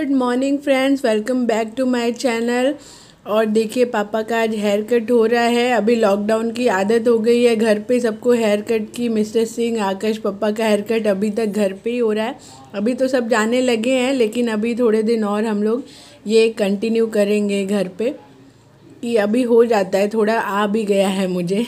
Good morning friends, welcome back to my channel. और देखिए पापा का आज हेयर कट हो रहा है। अभी लॉकडाउन की आदत हो गई है घर पे सबको हेयर कट की। मिस्टर सिंह, आकाश पापा का हेयर कट अभी तक घर पे ही हो रहा है। अभी तो सब जाने लगे हैं, लेकिन अभी थोड़े दिन और हम लोग ये कंटिन्यू करेंगे घर पे, कि अभी हो जाता है, थोड़ा आ भी गया है मुझे।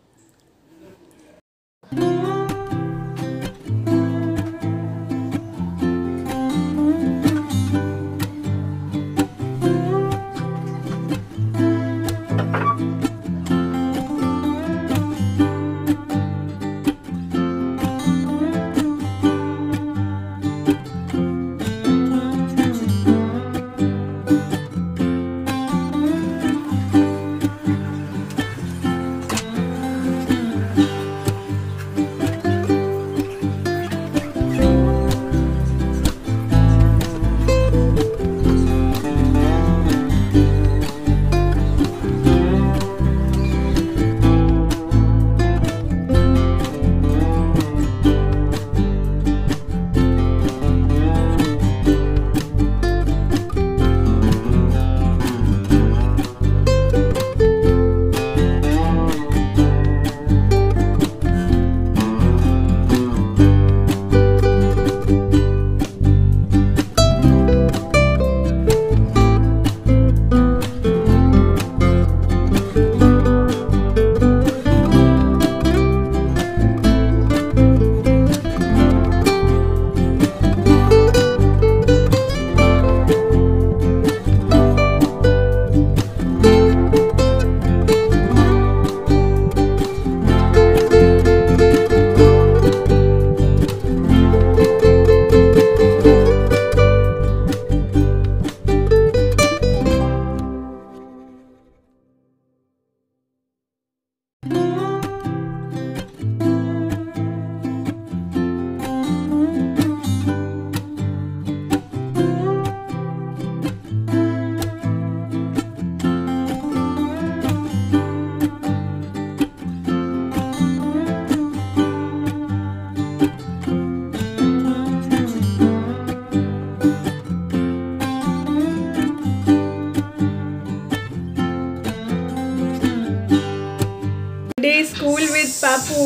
Day school with Papu.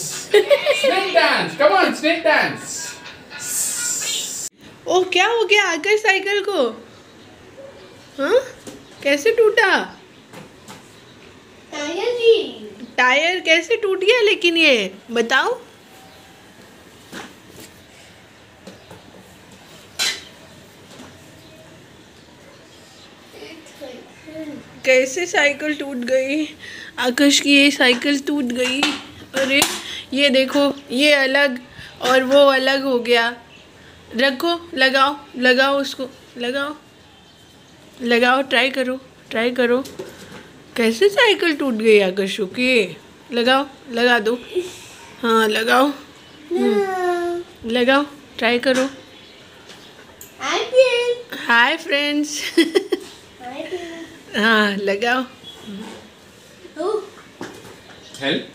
Snake dance, come on, snake dance. ओह, क्या हो गया आकाश साइकिल को? हाँ, कैसे टूटा? टायर कैसे टूट गया लेकिन ये बताओ। कैसे साइकिल टूट गई? आकाश की ये साइकिल टूट गई। अरे ये देखो, ये अलग और वो अलग हो गया। रखो, लगाओ लगाओ उसको, लगाओ लगाओ, ट्राई करो ट्राई करो। कैसे साइकिल टूट गई आकाश की? लगाओ, लगा दो। हाँ लगाओ, लगाओ, ट्राई करो। Hi friends. हाँ लगाओ। Help.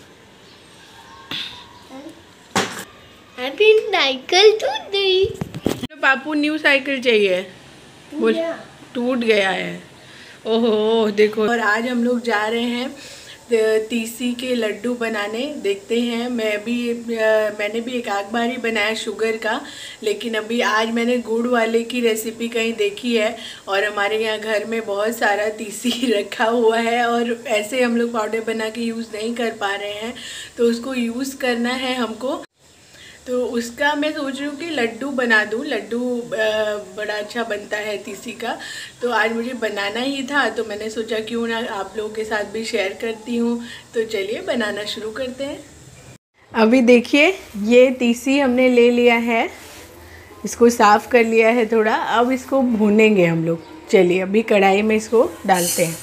साइकिल टूट गई। पापू न्यू साइकिल चाहिए। बोल, टूट गया है। ओहो देखो। और आज हम लोग जा रहे हैं तीसी के लड्डू बनाने। देखते हैं, मैंने भी एक आध बार ही बनाया शुगर का, लेकिन अभी आज मैंने गुड़ वाले की रेसिपी कहीं देखी है। और हमारे यहाँ घर में बहुत सारा तीसी रखा हुआ है, और ऐसे हम लोग पाउडर बना के यूज़ नहीं कर पा रहे हैं, तो उसको यूज़ करना है हमको। तो उसका मैं सोच रही हूँ कि लड्डू बना दूँ। लड्डू बड़ा अच्छा बनता है तीसी का, तो आज मुझे बनाना ही था, तो मैंने सोचा क्यों ना आप लोगों के साथ भी शेयर करती हूँ। तो चलिए बनाना शुरू करते हैं। अभी देखिए, ये तीसी हमने ले लिया है, इसको साफ़ कर लिया है थोड़ा। अब इसको भूनेंगे हम लोग। चलिए अभी कढ़ाई में इसको डालते हैं।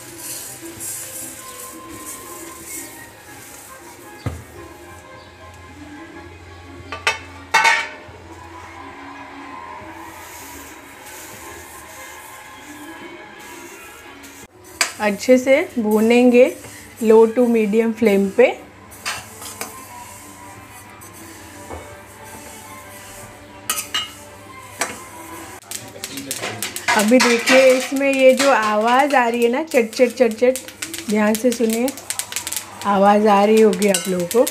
अच्छे से भूनेंगे लो टू मीडियम फ्लेम पे। अभी देखिए इसमें ये जो आवाज़ आ रही है ना, चट चट चट चट, ध्यान से सुनिए, आवाज़ आ रही होगी आप लोगों को,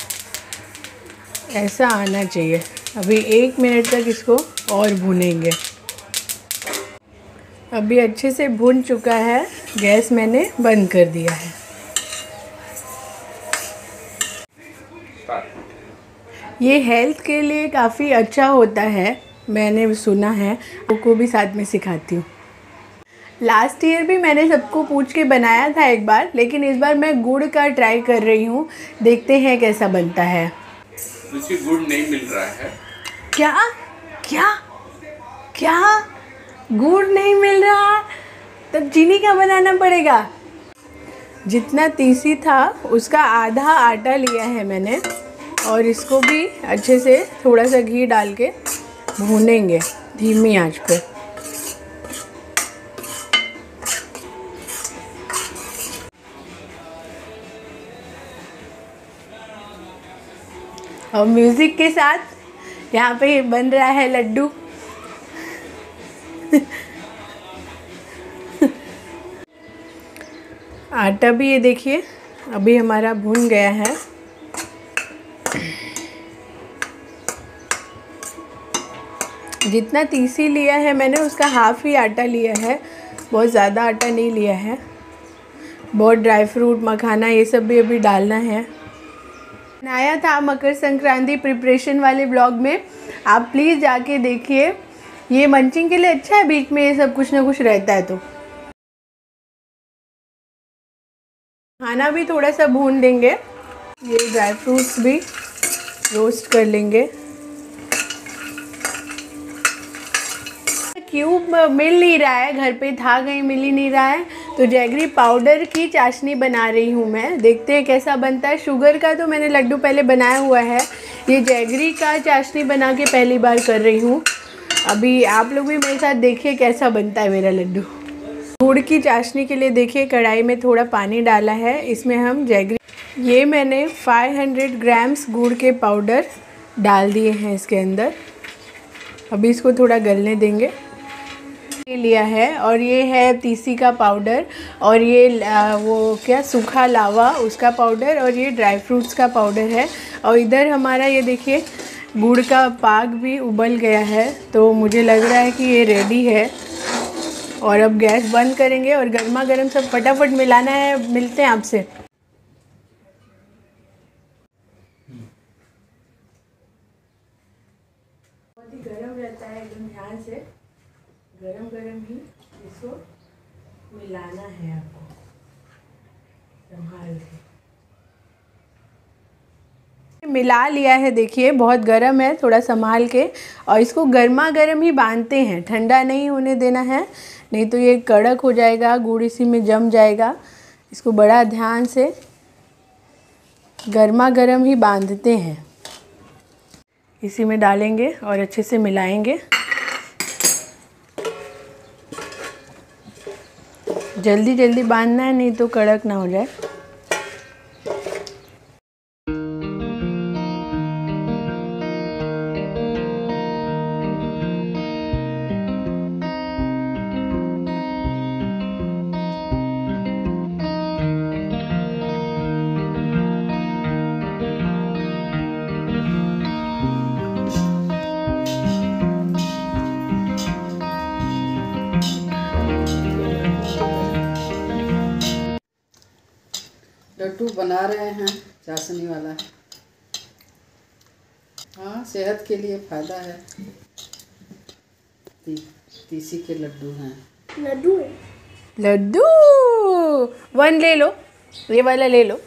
ऐसा आना चाहिए। अभी 1 मिनट तक इसको और भूनेंगे। अभी अच्छे से भून चुका है, गैस मैंने बंद कर दिया है। ये हेल्थ के लिए काफ़ी अच्छा होता है, मैंने सुना है, आपको भी साथ में सिखाती हूँ। लास्ट ईयर भी मैंने सबको पूछ के बनाया था एक बार, लेकिन इस बार मैं गुड़ का ट्राई कर रही हूँ, देखते हैं कैसा बनता है। मुझे गुड़ नहीं मिल रहा है। क्या क्या क्या गुड़ नहीं मिल रहा? तब चीनी का बनाना पड़ेगा। जितना तीसी था उसका आधा आटा लिया है मैंने, और इसको भी अच्छे से थोड़ा सा घी डाल के भूनेंगे धीमी आंच पर। और म्यूज़िक के साथ यहाँ पे बन रहा है लड्डू। आटा भी ये देखिए अभी हमारा भून गया है। जितना तीसी लिया है मैंने उसका हाफ़ ही आटा लिया है, बहुत ज़्यादा आटा नहीं लिया है। बहुत ड्राई फ्रूट, मखाना ये सब भी अभी डालना है। बनाया था मकर संक्रांति प्रिपरेशन वाले ब्लॉग में, आप प्लीज़ जाके देखिए। ये मंचिंग के लिए अच्छा है, बीच में ये सब कुछ ना कुछ रहता है। तो खाना भी थोड़ा सा भून देंगे, ये ड्राई फ्रूट्स भी रोस्ट कर लेंगे। क्यूब मिल नहीं रहा है, घर पे था कहीं मिल ही नहीं रहा है, तो जैगरी पाउडर की चाशनी बना रही हूँ मैं। देखते हैं कैसा बनता है। शुगर का तो मैंने लड्डू पहले बनाया हुआ है, ये जैगरी का चाशनी बना के पहली बार कर रही हूँ। अभी आप लोग भी मेरे साथ देखिए कैसा बनता है मेरा लड्डू। गुड़ की चाशनी के लिए देखिए कढ़ाई में थोड़ा पानी डाला है, इसमें हम जैगरी, ये मैंने 500 ग्राम्स गुड़ के पाउडर डाल दिए हैं इसके अंदर। अभी इसको थोड़ा गलने देंगे। लिया है, और ये है तीसी का पाउडर, और ये वो क्या सूखा लावा उसका पाउडर, और ये ड्राई फ्रूट्स का पाउडर है। और इधर हमारा ये देखिए गुड़ का पाक भी उबल गया है, तो मुझे लग रहा है कि ये रेडी है। और अब गैस बंद करेंगे और गर्मा गर्म सब फटाफट मिलाना है। मिलते हैं आपसे। बहुत ही गर्म रहता है, एकदम ध्यान से गरम गरम ही इसको मिलाना है आपको, संभाल के। मिला लिया है, देखिए बहुत गर्म है, थोड़ा संभाल के। और इसको गर्मा गर्म ही बांधते हैं, ठंडा नहीं होने देना है, नहीं तो ये कड़क हो जाएगा, गुड़ इसी में जम जाएगा। इसको बड़ा ध्यान से गर्मा गर्म ही बांधते हैं। इसी में डालेंगे और अच्छे से मिलाएंगे। जल्दी जल्दी बांधना है, नहीं तो कड़क ना हो जाए। लड्डू बना रहे हैं चाशनी वाला। हाँ, सेहत के लिए फ़ायदा है। तीसी के लड्डू हैं। लड्डू 1 ले लो, ये वाला ले लो।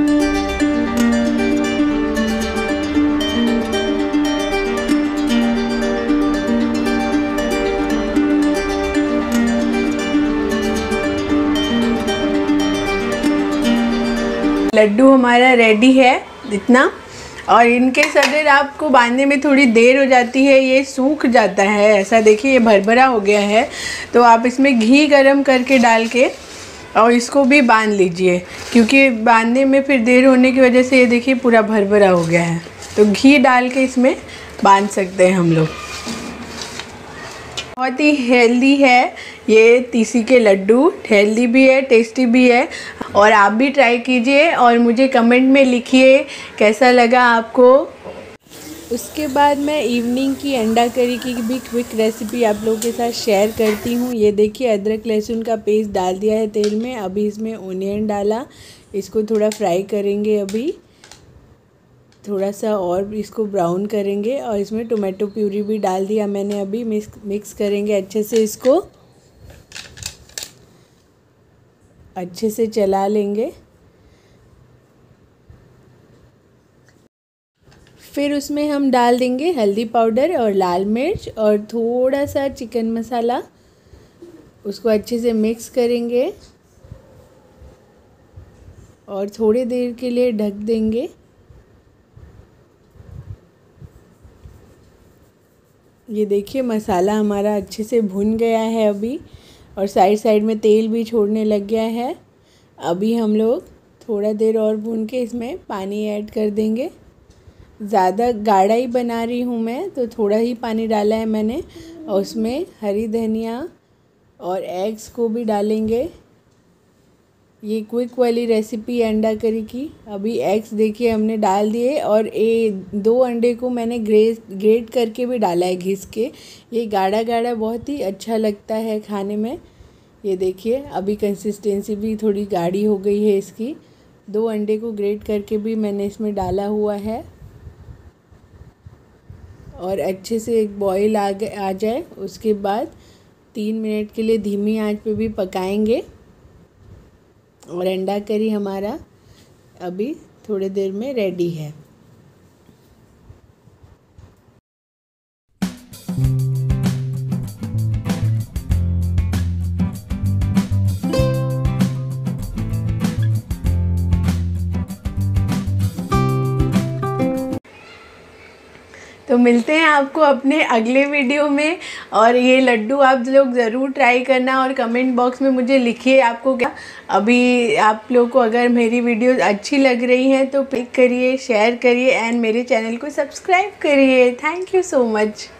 लड्डू हमारा रेडी है इतना। और इनके अगर आपको बांधने में थोड़ी देर हो जाती है, ये सूख जाता है ऐसा, देखिए ये भरभरा हो गया है, तो आप इसमें घी गरम करके डाल के और इसको भी बांध लीजिए, क्योंकि बांधने में फिर देर होने की वजह से ये देखिए पूरा भरभरा हो गया है। तो घी डाल के इसमें बांध सकते हैं हम लोग। बहुत ही हेल्दी है ये तीसी के लड्डू, हेल्दी भी है, टेस्टी भी है। और आप भी ट्राई कीजिए और मुझे कमेंट में लिखिए कैसा लगा आपको। उसके बाद मैं इवनिंग की अंडा करी की भी क्विक रेसिपी आप लोगों के साथ शेयर करती हूँ। ये देखिए अदरक लहसुन का पेस्ट डाल दिया है तेल में। अभी इसमें ओनियन डाला, इसको थोड़ा फ्राई करेंगे। अभी थोड़ा सा और इसको ब्राउन करेंगे और इसमें टोमेटो प्यूरी भी डाल दिया मैंने। अभी मिक्स करेंगे अच्छे से, इसको अच्छे से चला लेंगे। फिर उसमें हम डाल देंगे हल्दी पाउडर और लाल मिर्च और थोड़ा सा चिकन मसाला। उसको अच्छे से मिक्स करेंगे और थोड़ी देर के लिए ढक देंगे। ये देखिए मसाला हमारा अच्छे से भुन गया है अभी, और साइड साइड में तेल भी छोड़ने लग गया है। अभी हम लोग थोड़ा देर और भून के इसमें पानी ऐड कर देंगे। ज़्यादा गाढ़ा ही बना रही हूँ मैं, तो थोड़ा ही पानी डाला है मैंने। और उसमें हरी धनिया और एग्स को भी डालेंगे। ये क्विक वाली रेसिपी अंडा करी की। अभी एग्स देखिए हमने डाल दिए, और 2 अंडे को मैंने ग्रेट करके भी डाला है, घिस के। ये गाढ़ा गाढ़ा बहुत ही अच्छा लगता है खाने में। ये देखिए अभी कंसिस्टेंसी भी थोड़ी गाढ़ी हो गई है इसकी। 2 अंडे को ग्रेट करके भी मैंने इसमें डाला हुआ है। और अच्छे से एक बॉईल आ जाए उसके बाद 3 मिनट के लिए धीमी आंच पे भी पकाएंगे। और अंडा करी हमारा अभी थोड़ी देर में रेडी है। तो मिलते हैं आपको अपने अगले वीडियो में। और ये लड्डू आप लोग ज़रूर ट्राई करना और कमेंट बॉक्स में मुझे लिखिए आपको क्या। अभी आप लोग को अगर मेरी वीडियो अच्छी लग रही है तो क्लिक करिए, शेयर करिए एंड मेरे चैनल को सब्सक्राइब करिए। Thank you so much.